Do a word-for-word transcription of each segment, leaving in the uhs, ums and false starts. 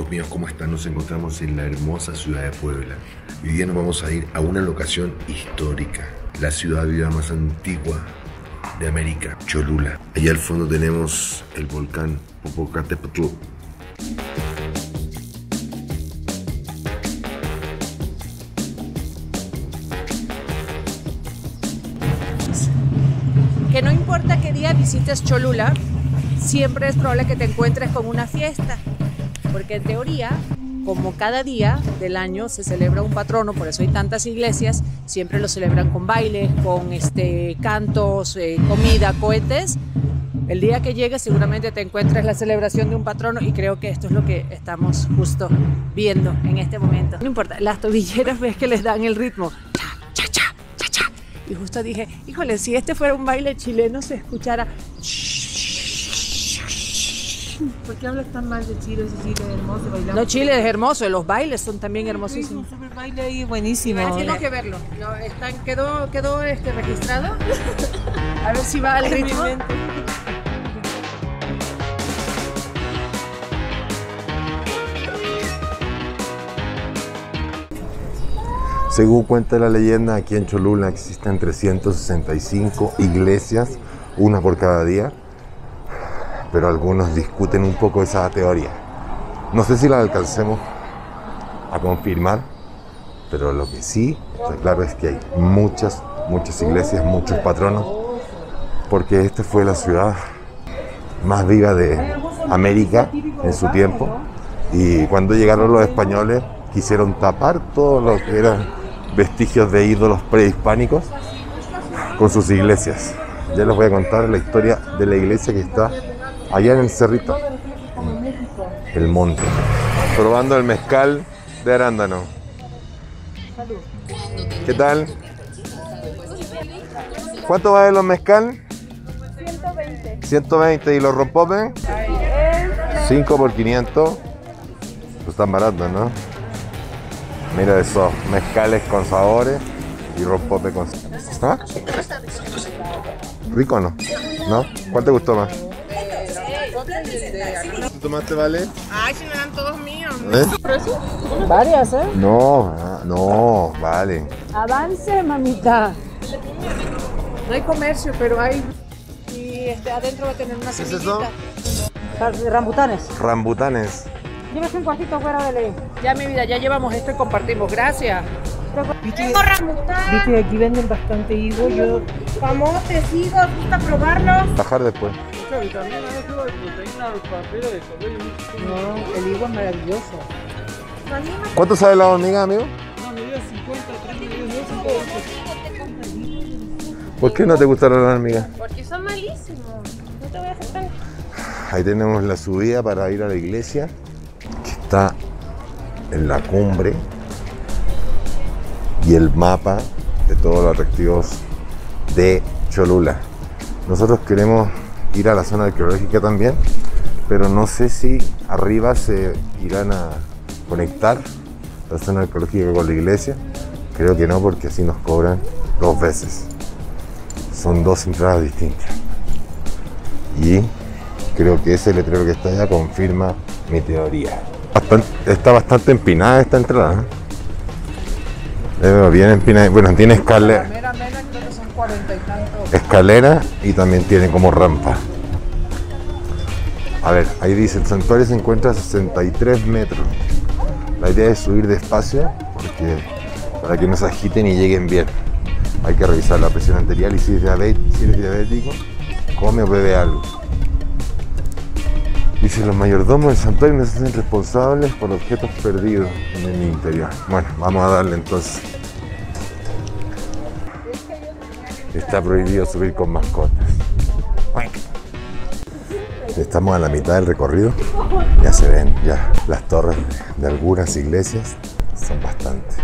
amigos míos, ¿cómo están? Nos encontramos en la hermosa ciudad de Puebla. Hoy día nos vamos a ir a una locación histórica, la ciudad viva más antigua de América, Cholula. Allá al fondo tenemos el volcán Popocatépetl. Que no importa qué día visites Cholula, siempre es probable que te encuentres con una fiesta, porque en teoría, como cada día del año se celebra un patrono, por eso hay tantas iglesias, siempre lo celebran con bailes, con este, cantos, eh, comida, cohetes. El día que llegues seguramente te encuentres la celebración de un patrono y creo que esto es lo que estamos justo viendo en este momento. No importa, las tobilleras ves que les dan el ritmo. Cha, cha, cha, cha, cha. Y justo dije, híjole, si este fuera un baile chileno se escuchara... ¿Por qué hablas tan mal de Chile? Si Chile es hermoso, bailamos. No, Chile es hermoso, los bailes son también hermosísimos. Sí, un super baile ahí buenísimo. Tienes que verlo. No, están, quedó quedó este, registrado. A ver si va al ritmo. Según cuenta la leyenda, aquí en Cholula existen trescientas sesenta y cinco iglesias, una por cada día, pero algunos discuten un poco esa teoría. No sé si la alcancemos a confirmar, pero lo que sí está claro es que hay muchas, muchas iglesias, muchos patronos, porque esta fue la ciudad más viva de América en su tiempo, y cuando llegaron los españoles quisieron tapar todo lo que eran vestigios de ídolos prehispánicos con sus iglesias. Ya les voy a contar la historia de la iglesia que está allá en el cerrito, el monte. Probando el mezcal de arándano. ¿Qué tal? ¿Cuánto vale los mezcal? ciento veinte. ciento veinte. ¿Y los rompopes? cinco por quinientos. Pues están baratos, ¿no? Mira esos mezcales con sabores y rompope con... ¿Ah? ¿Rico o no? ¿No? ¿Cuál te gustó más? ¿Cuánto más te vale? Ay, si no eran todos míos. ¿Eh? Varias, ¿eh? No, no, vale. Avance, mamita. No hay comercio, pero hay... Y este, adentro va a tener una ¿Qué es semillita. eso? Rambutanes. Rambutanes. Llévese un cuartito fuera de ley. Ya, mi vida, ya llevamos esto y compartimos. Gracias. Tengo rambutan, Viste que aquí venden bastante higo. Yo camotes, higos, ¿gusta probarlos? Bajar después. no, el higo es maravilloso. ¿Cuánto sale la hormiga, amigo? ¿Por qué no te gustaron las hormigas? Porque son malísimos. No te voy a hacer tan... Ahí tenemos la subida para ir a la iglesia, que está en la cumbre, y el mapa de todos los atractivos de Cholula. Nosotros queremos ir a la zona arqueológica también, pero no sé si arriba se irán a conectar la zona arqueológica con la iglesia. Creo que no, porque así nos cobran dos veces. Son dos entradas distintas. Y creo que ese letrero que está allá confirma mi teoría. Bastante, está bastante empinada esta entrada, ¿eh? Eh, bien empinada. Bueno, tiene escalera, Mera, mera, creo que son cuarenta y tantos. escalera y también tiene como rampa. A ver, ahí dice, el santuario se encuentra a sesenta y tres metros. La idea es subir despacio porque, para que no se agiten y lleguen bien. Hay que revisar la presión arterial y si eres diabético, si eres diabético come o bebe algo. Dice, los mayordomos del santuario no se hacen responsables por objetos perdidos en el interior. Bueno, vamos a darle entonces. Está prohibido subir con mascotas. Estamos a la mitad del recorrido. Ya se ven ya las torres de algunas iglesias. Son bastantes.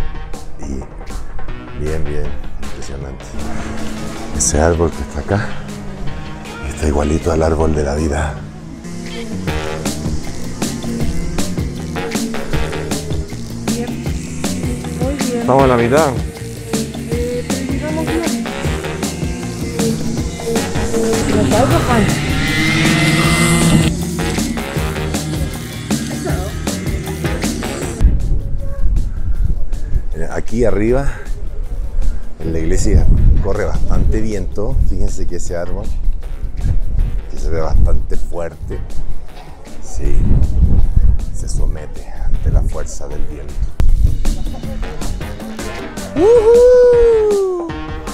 Y bien, bien impresionante. Ese árbol que está acá está igualito al árbol de la vida. Estamos a la mitad. aquí arriba en la iglesia corre bastante viento. Fíjense que ese árbol que se ve bastante fuerte, sí, se somete ante la fuerza del viento. ¡Uh-huh!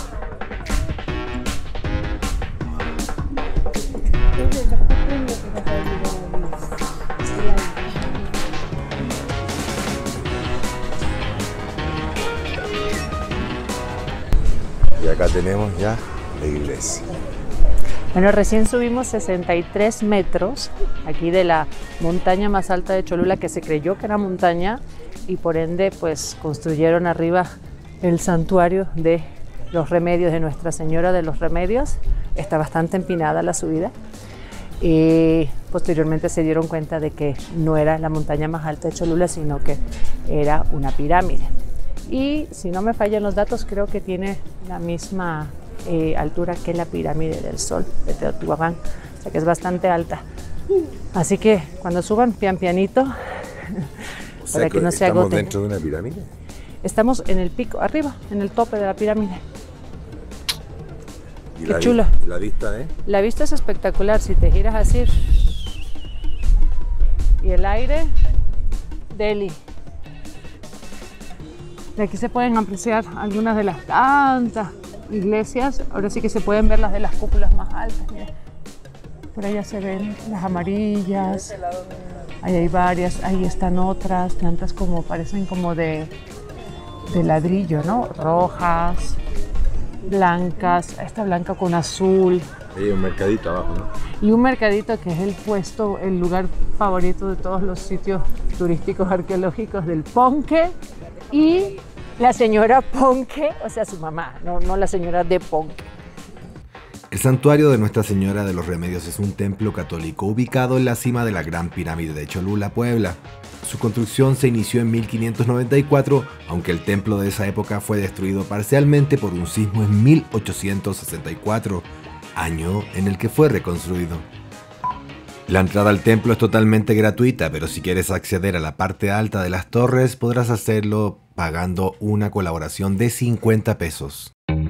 Y acá tenemos ya la iglesia. Bueno, recién subimos sesenta y tres metros aquí de la montaña más alta de Cholula, que se creyó que era montaña, y por ende pues construyeron arriba el santuario de los Remedios, de Nuestra Señora de los Remedios. Está bastante empinada la subida y posteriormente se dieron cuenta de que no era la montaña más alta de Cholula, sino que era una pirámide. Y si no me fallan los datos, creo que tiene la misma eh, altura que la pirámide del Sol de Teotihuacán, o sea que es bastante alta. Así que cuando suban, pian pianito, O sea, para que no se ¿estamos agoten. dentro de una pirámide? Estamos en el pico, arriba, en el tope de la pirámide. ¿Y Qué la chulo. vi- La vista, ¿eh? La vista es espectacular si te giras así. Y el aire, deli. De aquí se pueden apreciar algunas de las tantas iglesias. Ahora sí que se pueden ver las de las cúpulas más altas. Mira. Por allá se ven las amarillas. Ahí hay varias. Ahí están otras. Tantas como parecen como de, de ladrillo, ¿no? Rojas, blancas. Esta blanca con azul. Hay un mercadito abajo, ¿no? Y un mercadito que es el puesto, el lugar favorito de todos los sitios turísticos arqueológicos del Ponque. Y la señora Ponque, o sea, su mamá, no, no la señora de Ponque. El santuario de Nuestra Señora de los Remedios es un templo católico ubicado en la cima de la Gran Pirámide de Cholula, Puebla. Su construcción se inició en mil quinientos noventa y cuatro, aunque el templo de esa época fue destruido parcialmente por un sismo en mil ochocientos sesenta y cuatro, año en el que fue reconstruido. La entrada al templo es totalmente gratuita, pero si quieres acceder a la parte alta de las torres podrás hacerlo pagando una colaboración de cincuenta pesos.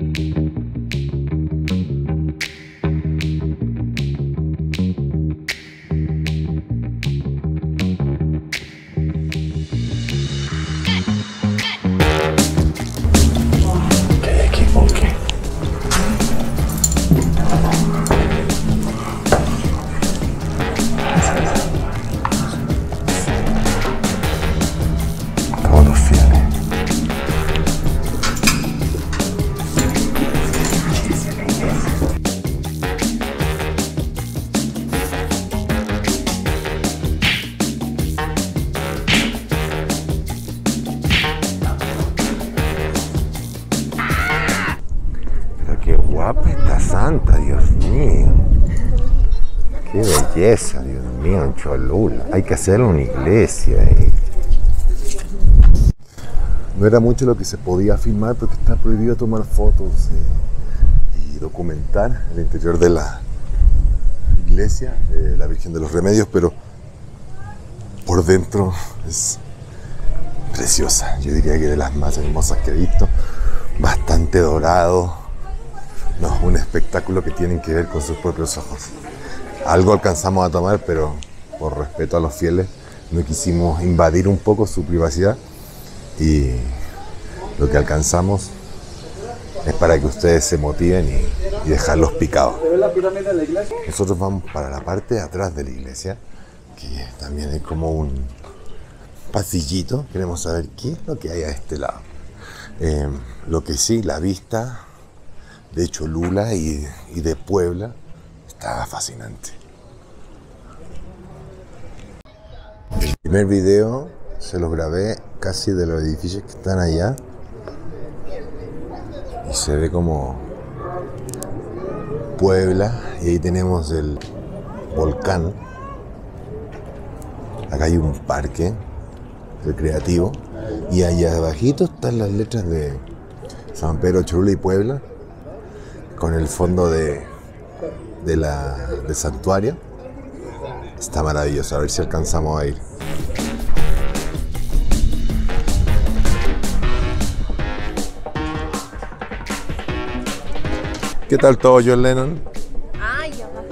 Todos los fieles. Pero qué guapa está Santa, Dios mío. Qué belleza, Dios mío, en Cholula. Hay que hacer una iglesia ahí. No era mucho lo que se podía filmar porque está prohibido tomar fotos eh, y documentar el interior de la iglesia, eh, la Virgen de los Remedios, pero por dentro es preciosa. Yo diría que de las más hermosas que he visto. Bastante dorado. No, un espectáculo que tienen que ver con sus propios ojos. Algo alcanzamos a tomar, pero por respeto a los fieles no quisimos invadir un poco su privacidad. Y lo que alcanzamos es para que ustedes se motiven y, y dejarlos picados. Nosotros vamos para la parte de atrás de la iglesia, que también hay como un pasillito. Queremos saber qué es lo que hay a este lado. Eh, lo que sí, la vista de Cholula y, y de Puebla está fascinante. El primer video se los grabé casi de los edificios que están allá y se ve como Puebla, y ahí tenemos el volcán. Acá hay un parque recreativo y allá abajito están las letras de San Pedro, Cholula y Puebla con el fondo de, de la, del santuario. Está maravilloso, a ver si alcanzamos a ir. ¿Qué tal todo, John Lennon? Ay, ya va.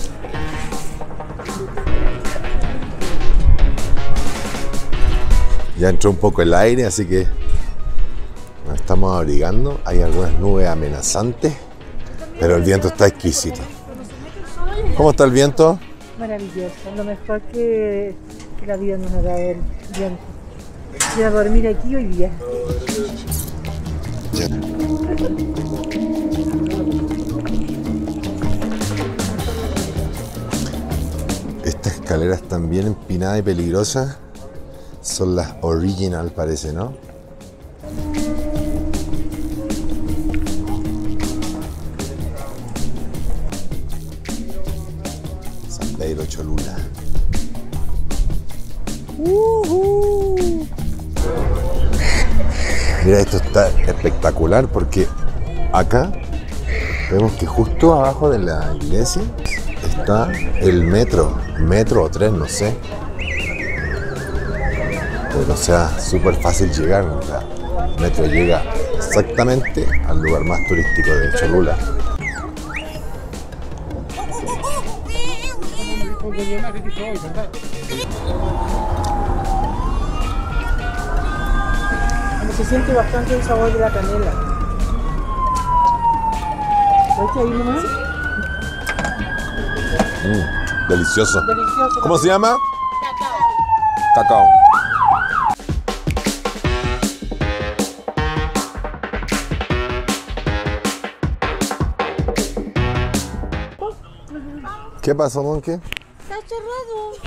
Ya entró un poco el aire, así que nos estamos abrigando. Hay algunas nubes amenazantes, pero el viento está exquisito. ¿Cómo está el viento? Maravilloso, lo mejor que, que la vida nos ha dado el viento. Voy a dormir aquí hoy día. Ya. Estas escaleras también empinadas y peligrosas son las original, parece, ¿no? San Pedro Cholula. Uh-huh. Mira, esto está espectacular porque acá vemos que justo abajo de la iglesia está el metro, metro o tren, no sé. Pero o sea, súper fácil llegar. El metro llega exactamente al lugar más turístico de Cholula. Se siente bastante el sabor de la canela. ¿Ves ahí nomás? Mm, delicioso. Delicioso. ¿Cómo se llama? Cacao. ¿Qué pasó, Monkey? Está cerrado.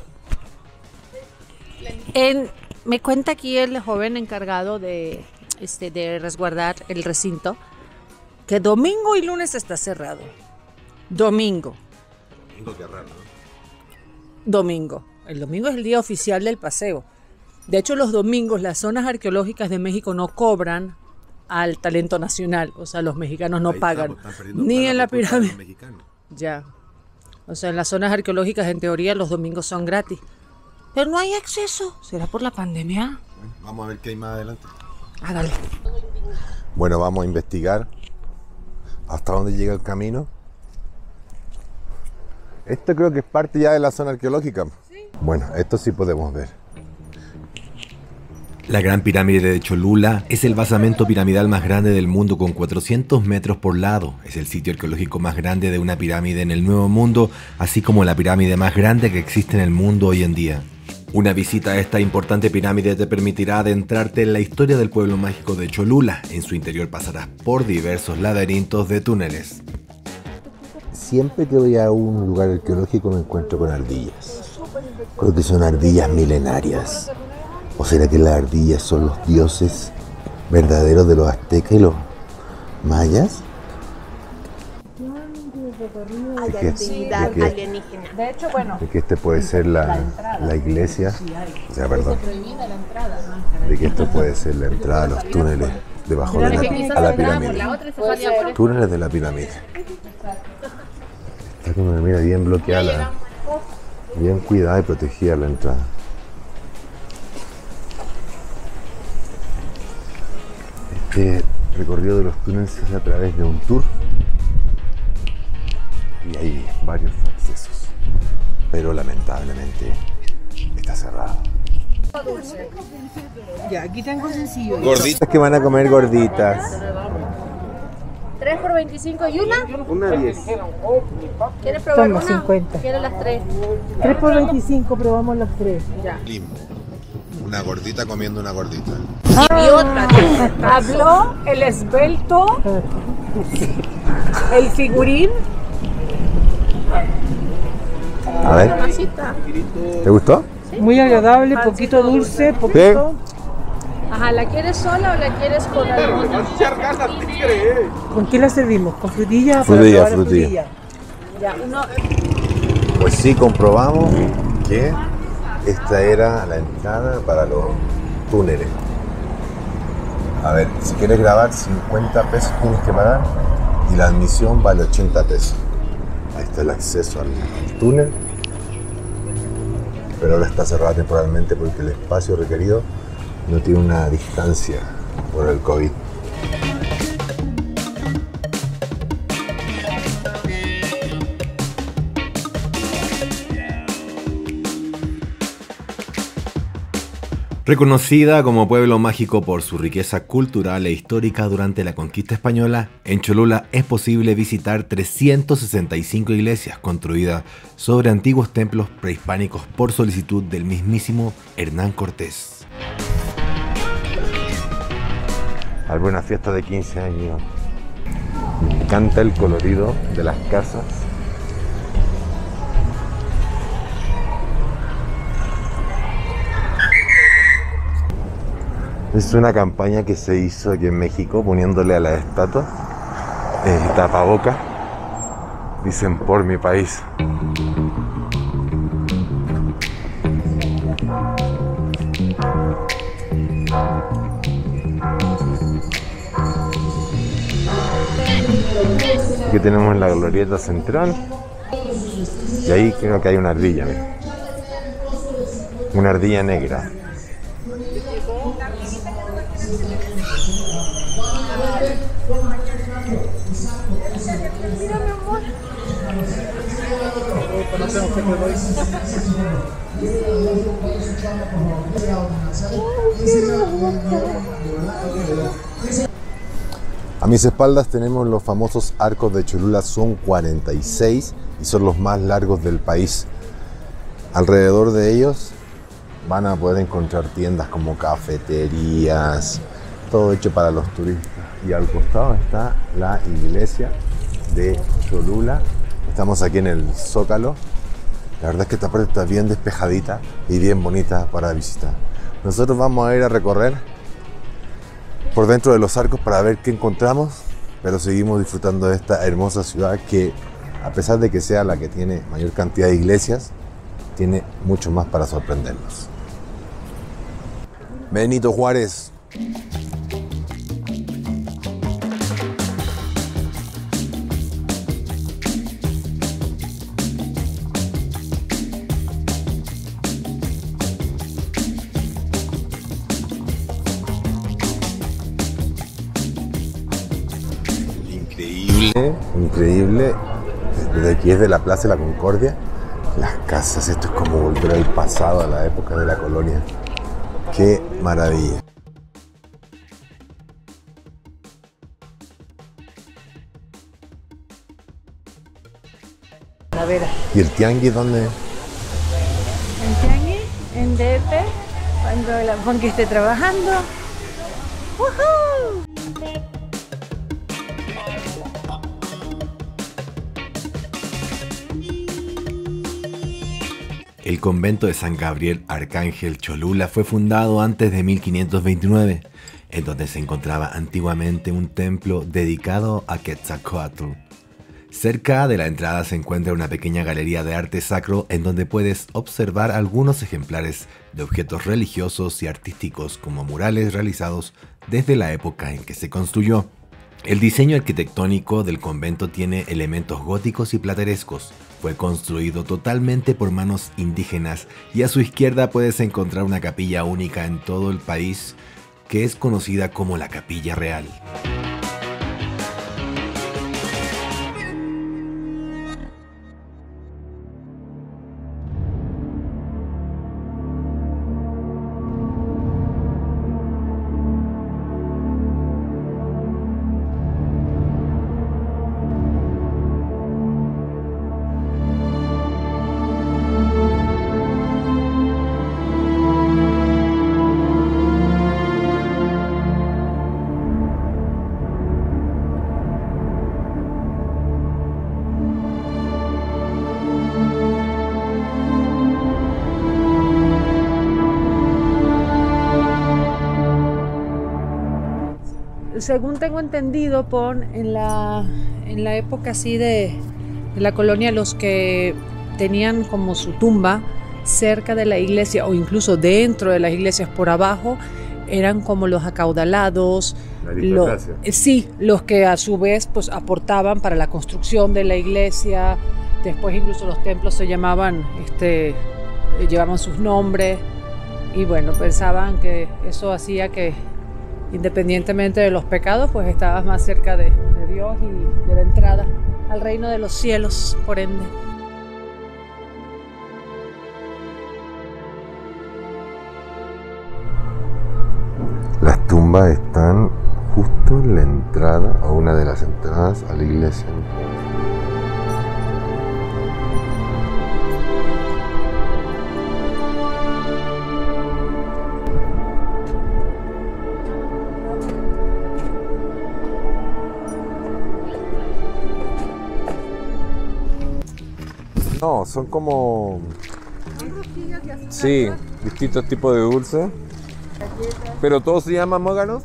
En, me cuenta aquí el joven encargado de, este, de resguardar el recinto que domingo y lunes está cerrado. Domingo. Domingo, qué raro, ¿no? Domingo. El domingo es el día oficial del paseo. De hecho, los domingos las zonas arqueológicas de México no cobran al talento nacional. O sea, los mexicanos no Ahí pagan. estamos, están perdiendo Ni plata en la por culpa de los pirámide. mexicanos. Ya. O sea, en las zonas arqueológicas, en teoría, los domingos son gratis. Pero no hay acceso. ¿Será por la pandemia? Bueno, vamos a ver qué hay más adelante. Hágale. Bueno, vamos a investigar hasta dónde llega el camino. Esto creo que es parte ya de la zona arqueológica. Bueno, esto sí podemos ver. La Gran Pirámide de Cholula es el basamento piramidal más grande del mundo con cuatrocientos metros por lado. Es el sitio arqueológico más grande de una pirámide en el Nuevo Mundo, así como la pirámide más grande que existe en el mundo hoy en día. Una visita a esta importante pirámide te permitirá adentrarte en la historia del pueblo mágico de Cholula. En su interior pasarás por diversos laberintos de túneles. Siempre que voy a un lugar arqueológico me encuentro con ardillas. Creo que son ardillas milenarias. ¿O será que las ardillas son los dioses verdaderos de los aztecas y los mayas? Hay ¿De qué? actividad ¿De qué? alienígena. De hecho, bueno. De que este puede ser la, la iglesia. O sea, perdón. De que esto puede ser la entrada a los túneles debajo de la, a la pirámide. Túneles de la pirámide. Está como una mira bien bloqueada, la- bien cuidada y protegida la entrada. Este recorrido de los túneles se hace a través de un tour y hay varios accesos, pero lamentablemente está cerrado. Ya, aquí tengo sencillo. Gorditas que van a comer gorditas. tres por veinticinco y una. Una diez. ¿Quieres probar Toma, una? cincuenta. ¿Quieres las tres? tres por veinticinco, probamos las tres. Lim. Una gordita comiendo una gordita. Y otra. Habló el esbelto, el figurín. A ver, Masita. ¿te gustó? Muy agradable, poquito dulce, poquito. Ajá, ¿la quieres sola o la quieres con algo? ¿Con qué la servimos? ¿Con frutilla? Para Frutilla, probar la frutilla. Ya, uno. Pues sí, comprobamos que esta era la entrada para los túneles. A ver, si quieres grabar, cincuenta pesos tienes que pagar y la admisión vale ochenta pesos. Ahí está el acceso al, al túnel, pero ahora está cerrada temporalmente porque el espacio requerido no tiene una distancia por el COVID. Reconocida como pueblo mágico por su riqueza cultural e histórica durante la conquista española, en Cholula es posible visitar trescientas sesenta y cinco iglesias construidas sobre antiguos templos prehispánicos por solicitud del mismísimo Hernán Cortés. Alguna fiesta de quince años. Me encanta el colorido de las casas. Es una campaña que se hizo aquí en México poniéndole a las estatuas eh, tapabocas. Dicen por mi país. Aquí tenemos la glorieta central. Y ahí creo que hay una ardilla, mira. Una ardilla negra. Mira, mi amor. A mis espaldas tenemos los famosos arcos de Cholula, son cuarenta y seis y son los más largos del país. Alrededor de ellos van a poder encontrar tiendas como cafeterías, todo hecho para los turistas. Y al costado está la iglesia de Cholula. Estamos aquí en el Zócalo. La verdad es que esta parte está bien despejadita y bien bonita para visitar. Nosotros vamos a ir a recorrer por dentro de los arcos para ver qué encontramos, pero seguimos disfrutando de esta hermosa ciudad que, a pesar de que sea la que tiene mayor cantidad de iglesias, tiene mucho más para sorprendernos. Benito Juárez. Increíble, increíble. Desde aquí es de la Plaza de la Concordia. Las casas, esto es como volver al pasado, a la época de la colonia. ¡Qué maravilla! La vera. ¿Y el tianguis dónde? En Tianguis, en D F, cuando la Fonky esté trabajando. ¡Woohoo! El convento de San Gabriel Arcángel Cholula fue fundado antes de mil quinientos veintinueve, en donde se encontraba antiguamente un templo dedicado a Quetzalcóatl. Cerca de la entrada se encuentra una pequeña galería de arte sacro en donde puedes observar algunos ejemplares de objetos religiosos y artísticos como murales realizados desde la época en que se construyó. El diseño arquitectónico del convento tiene elementos góticos y platerescos. Fue construido totalmente por manos indígenas y a su izquierda puedes encontrar una capilla única en todo el país que es conocida como la Capilla Real. Según tengo entendido, Pon, en la, en la época así de, de la colonia, los que tenían como su tumba cerca de la iglesia o incluso dentro de las iglesias por abajo, eran como los acaudalados, lo, sí, los que a su vez pues aportaban para la construcción de la iglesia. Después incluso los templos se llamaban, este, llevaban sus nombres y bueno, pensaban que eso hacía que independientemente de los pecados, pues estabas más cerca de, de Dios y de la entrada al reino de los cielos, por ende. tumbas están justo en la entrada, o una de las entradas a la iglesia. No, son como... Sí, distintos tipos de dulces. Pero todos se llaman móganos.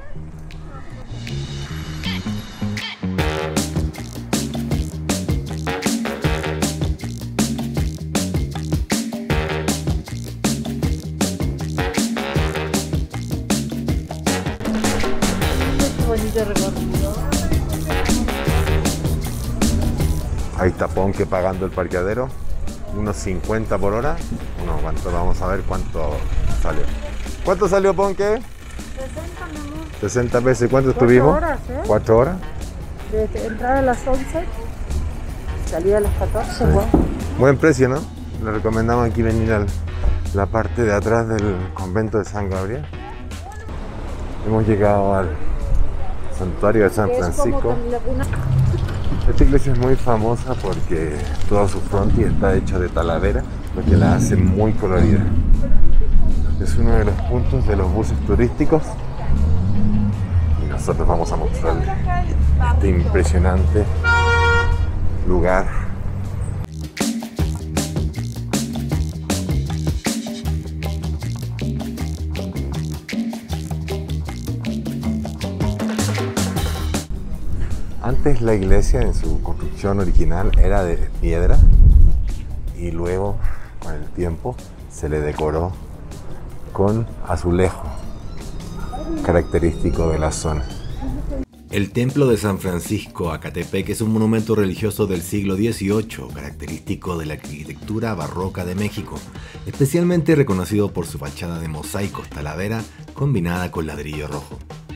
Qué bonito recorrido. Ahí está Ponque pagando el parqueadero. Unos cincuenta por hora. Bueno, ¿cuánto? Vamos a ver cuánto salió. ¿Cuánto salió Ponque? sesenta, mi amor. sesenta pesos. ¿Cuánto Cuatro estuvimos? horas, ¿eh? ¿Cuatro horas? Desde entrar a las once, salida a las catorce, bueno. Buen precio, ¿no? Le recomendamos aquí venir a la parte de atrás del convento de San Gabriel. Hemos llegado al santuario de San Es como Francisco. con una- Esta iglesia es muy famosa porque todo su frontis está hecho de talavera, lo que la hace muy colorida. Es uno de los puntos de los buses turísticos y nosotros vamos a mostrarles este impresionante lugar. Antes la iglesia en su construcción original era de piedra y luego con el tiempo se le decoró con azulejo, característico de la zona. El Templo de San Francisco Acatepec es un monumento religioso del siglo dieciocho, característico de la arquitectura barroca de México, especialmente reconocido por su fachada de mosaicos talavera combinada con ladrillo rojo.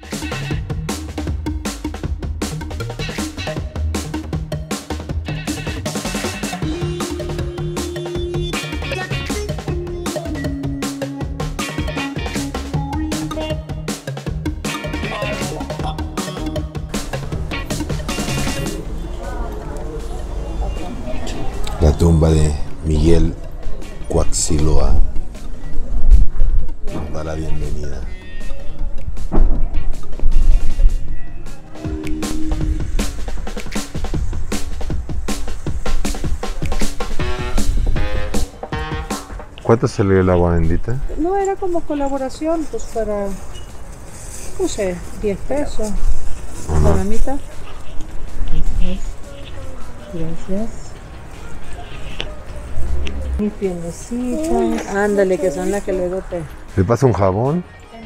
La tumba de Miguel Coaxiloa nos da la bienvenida. ¿Cuánto salió el agua bendita? No era como colaboración, pues para, no sé, diez pesos. Ajá. La mitad. Gracias. Mis piernecitas. Ándale, que son las que luego te... ¿Le pasa un jabón?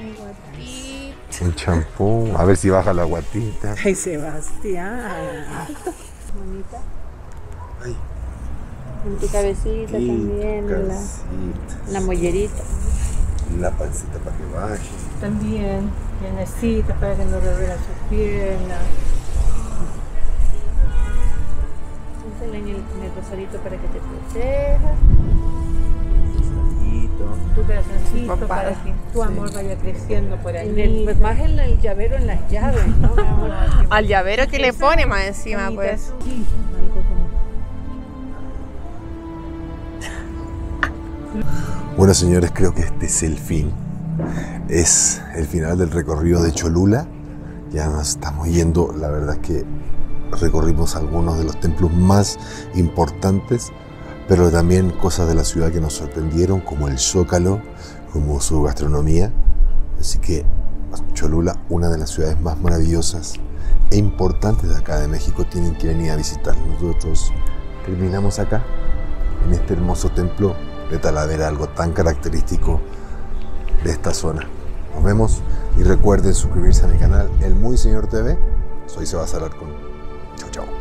Un champú. A ver si baja la guatita. Ay, Sebastián. Bonita. Ay. En tu cabecita también. La, la mollerita. La pancita para que baje. También. Piernecitas para que no revelen sus piernas. Póntale en el, en el rosarito para que te proteja. Tu corazoncito Papá. para que tu amor vaya creciendo por ahí. En el- pues más en el llavero, en las llaves, ¿no? mi amor? Al llavero que le pone más encima, pues. Sí, algo como... Bueno, señores, creo que este es el fin. Es el final del recorrido de Cholula. Ya nos estamos yendo. La verdad es que recorrimos algunos de los templos más importantes, pero también cosas de la ciudad que nos sorprendieron, como el Zócalo, como su gastronomía. Así que Cholula, una de las ciudades más maravillosas e importantes de acá de México, tienen que venir a visitar. Nosotros terminamos acá, en este hermoso templo de Talavera, algo tan característico de esta zona. Nos vemos y recuerden suscribirse a mi canal El Muy Señor T V. Soy Sebastián Alarcón. Chau, chau.